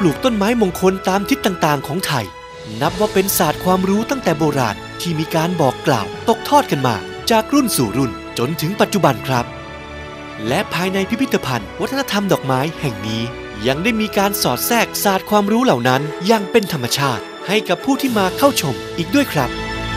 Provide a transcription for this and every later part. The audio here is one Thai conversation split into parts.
ลูกต้นไม้มงคลตามทิศต่างๆของไทยนับว่าเป็นศาสตร์ความรู้ตั้งแต่โบราณที่มีการบอกกล่าวตกทอดกันมาจากรุ่นสู่รุ่นจนถึงปัจจุบันครับและภายในพิพิธภัณฑ์วัฒนธรรมดอกไม้แห่งนี้ยังได้มีการสอดแทรกศาสตร์ความรู้เหล่านั้นอย่างเป็นธรรมชาติให้กับผู้ที่มาเข้าชมอีกด้วยครับ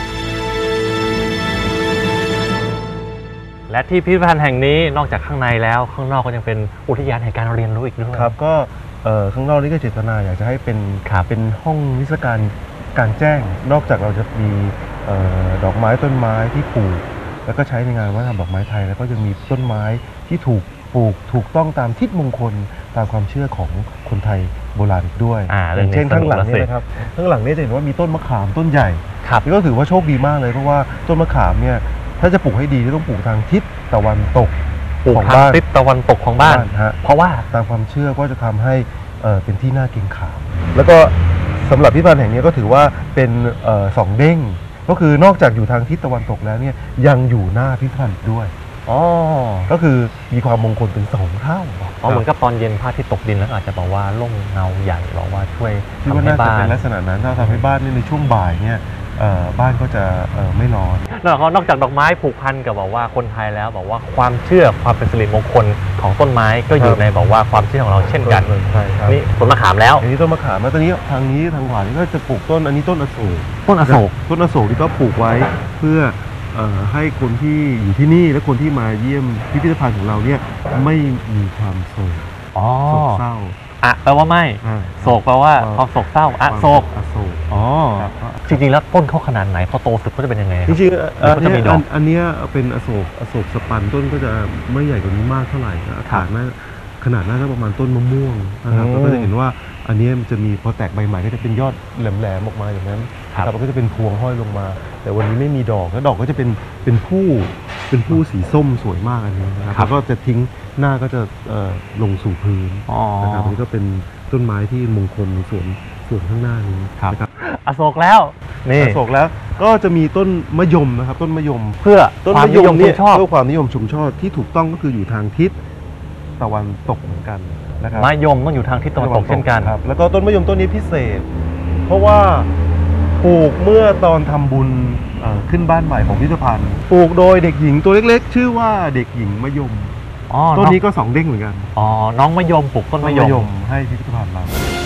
และที่พิพิธภัณฑ์แห่งนี้นอกจากข้างในแล้วข้างนอกก็ยังเป็นอุทยานแห่งการเรียนรู้อีกด้วยครับก็ข้างนอกนี่ก็เจตนาอยากจะให้เป็นห้องนิทรรศการกลางแจ้งนอกจากเราจะมีดอกไม้ต้นไม้ที่ปลูกแล้วก็ใช้ในงานวัฒนธรรมดอกไม้ไทยแล้วก็ยังมีต้นไม้ที่ถูกปลูกถูกต้องตามทิศมงคลตามความเชื่อของคนไทยโบราณอีกด้วยอย่างเช่นข้างหลังนี่นะครับข้างหลังนี้จะเห็นว่ามีต้นมะขามต้นใหญ่นี่ก็ถือว่าโชคดีมากเลยเพราะว่าต้นมะขามเนี่ยถ้าจะปลูกให้ดีต้องปลูกทางทิศตะวันตกของบ้านทิศตะวันตกของบ้านเพราะว่าตามความเชื่อก็จะทำให้เป็นที่น่าเกรงขามแล้วก็สำหรับพิพิธภัณฑ์แห่งนี้ก็ถือว่าเป็นสองเด้งก็คือนอกจากอยู่ทางทิศตะวันตกแล้วเนี่ยยังอยู่หน้าพิพิธภัณฑ์ด้วยก็คือมีความมงคลเป็น2 เท่าเหมือนกับตอนเย็นพระอาทิตย์ตกดินแล้วอาจจะบอกว่าร่มเงาใหญ่บอกว่าช่วยทำให้บ้านเป็นลักษณะนั้นถ้าทำให้บ้านในช่วงบ่ายเนี่ยบ้านก็จะไม่ร้อนนอกจากดอกไม้ผูกพันกับบอกว่าคนไทยแล้วบอกว่าความเชื่อความเป็นสิริมงคลของต้นไม้ก็อยู่ในบอกว่าความเชื่อของเราเช่นกันนี่ต้นมะขามแล้วอันนี้ต้นมะขามแล้วตอนนี้ทางขวานี่ก็จะปลูกต้นอันนี้ต้นอโศกต้นอโศกที่ก็ปลูกไว้เพื่อให้คนที่อยู่ที่นี่และคนที่มาเยี่ยมพิพิธภัณฑ์ของเราเนี่ยไม่มีความโศกเศร้าแปลว่าไม่โศกแปลว่าความโศกเศร้าโศกจริงๆแล้วต้นเขาขนาดไหนพอโตสุดเขาจะเป็นยังไงจริงๆอันนี้เป็นอโศกสปันต้นก็จะไม่ใหญ่กว่านี้มากเท่าไหร่ขนาดน่าจะประมาณต้นมะม่วงนะครับเราก็จะเห็นว่าอันนี้มันจะมีพอแตกใบใหม่ก็จะเป็นยอดแหลมๆออกมาอย่างนั้นครับก็จะเป็นพวงห้อยลงมาแต่วันนี้ไม่มีดอกแล้วดอกก็จะเป็นผู้สีส้มสวยมากอันนี้นะครับแล้วก็จะทิ้งหน้าก็จะลงสู่พื้นนะครับอันนี้ก็เป็นต้นไม้ที่มงคลในส่วนข้างหน้านี้นะครับอโศกแล้วนี่อโศกแล้วก็จะมีต้นมะยมนะครับต้นมะยมเพื่อความนิยมชอบเพื่อความนิยมชมชอบที่ถูกต้องก็คืออยู่ทางทิศตะวันตกเหมือนกันนะครับมะยมต้องอยู่ทางทิศตะวันตกเช่นกันครับแล้วก็ต้นมะยมต้นนี้พิเศษเพราะว่าปลูกเมื่อตอนทำบุญขึ้นบ้านใหม่ของพิพิธภัณฑ์ปลูกโดยเด็กหญิงตัวเล็กๆชื่อว่าเด็กหญิงมะยมต้นนี้ก็2 เด้งเหมือนกันน้องมะยมปลูกต้นมะยมให้พิพิธภัณฑ์เรา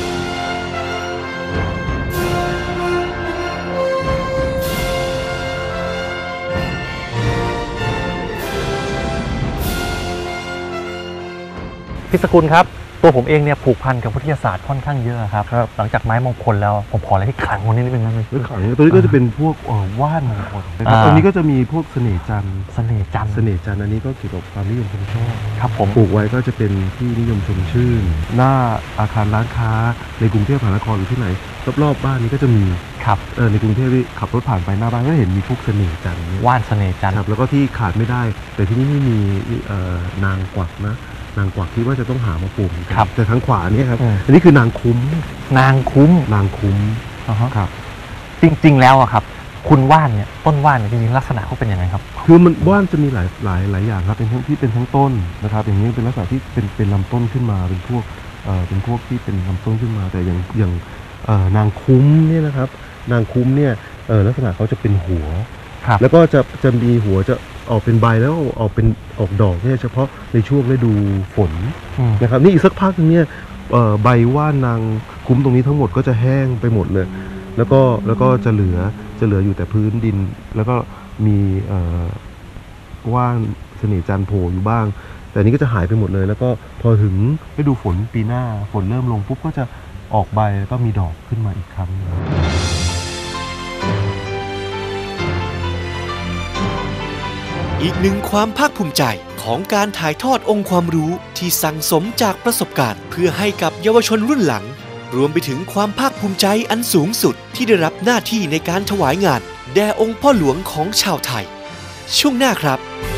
พี่สกุลครับตัวผมเองเนี่ยผูกพันกับวิทยาศาสตร์ค่อนข้างเยอะครับหลังจากไม้มงคลแล้วผมขออะไรที่ขลังวันนี้นิดนึงนะขลังตัวนี้ก็จะเป็นพวกว่านมงคลตัวนี้ก็จะมีพวกเสน่ห์จันทร์อันนี้ก็เกี่ยวกับความนิยมชมชอบครับผมปลูกไว้ก็จะเป็นที่นิยมชมชื่นหน้าอาคารร้านค้าในกรุงเทพมหานครหรือที่ไหนรอบๆบ้านนี้ก็จะมีครับในกรุงเทพที่ขับรถผ่านไปหน้าบ้านก็เห็นมีพวกเสน่ห์จันทร์ว่านเสน่ห์จันทร์แล้วก็ที่ขาดไม่ได้แต่ที่นี่ไม่มีนางกวักนะนางกวักที่ว่าจะต้องหามาปลูกแต่ทางขวานี่ครับอันนี้คือนางคุ้มครับจริงๆแล้วอะครับคุณว่านเนี่ยต้นว่านเนี่ยจริงๆลักษณะเขาเป็นยังไงครับคือมันว่านจะมีหลายอย่างครับเป็นทั้งที่เป็นทั้งต้นนะครับอย่างนี้เป็นลักษณะที่เป็นลำต้นขึ้นมาเป็นพวกที่เป็นลำต้นขึ้นมาแต่อย่างนางคุ้มเนี่ยนะครับนางคุ้มเนี่ยลักษณะเขาจะเป็นหัวแล้วก็จะมีหัวจะออกเป็นใบแล้วออกดอกเนี่ยเฉพาะในช่วงฤดูฝนนะครับนี่อีกสักพักนึงเนี่ยใบว่านนางคุ้มตรงนี้ทั้งหมดก็จะแห้งไปหมดเลยแล้วก็จะเหลืออยู่แต่พื้นดินแล้วก็มีว่านเสน่ห์จันทร์โผล่อยู่บ้างแต่นี้ก็จะหายไปหมดเลยแล้วก็พอถึงฤดูฝนปีหน้าฝนเริ่มลงปุ๊บก็จะออกใบแล้วก็มีดอกขึ้นมาอีกครั้งอีกหนึ่งความภาคภูมิใจของการถ่ายทอดองค์ความรู้ที่สั่งสมจากประสบการณ์เพื่อให้กับเยาวชนรุ่นหลังรวมไปถึงความภาคภูมิใจอันสูงสุดที่ได้รับหน้าที่ในการถวายงานแด่องค์พ่อหลวงของชาวไทยช่วงหน้าครับ